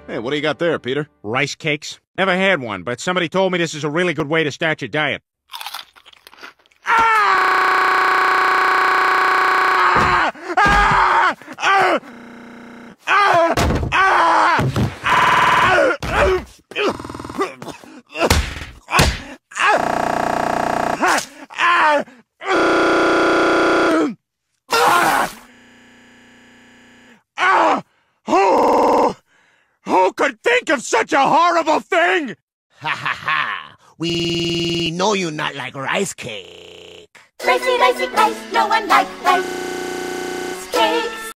Hey, what do you got there, Peter? Rice cakes? Never had one, but somebody told me this is a really good way to start your diet. Who could think of such a horrible thing? Ha ha ha! We know you not like rice cake. Ricey, ricey, rice, no one likes rice.